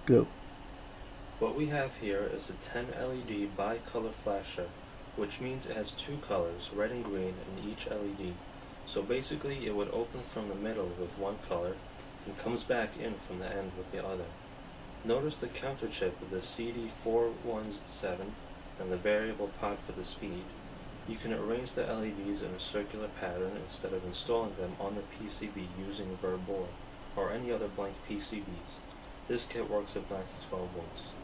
Go. What we have here is a 10 LED bicolor flasher, which means it has two colors, red and green, in each LED. So basically it would open from the middle with one color and comes back in from the end with the other. Notice the counter chip with the CD417 and the variable pot for the speed. You can arrange the LEDs in a circular pattern instead of installing them on the PCB using a board or any other blank PCBs. This kit works at 9 to 12 volts.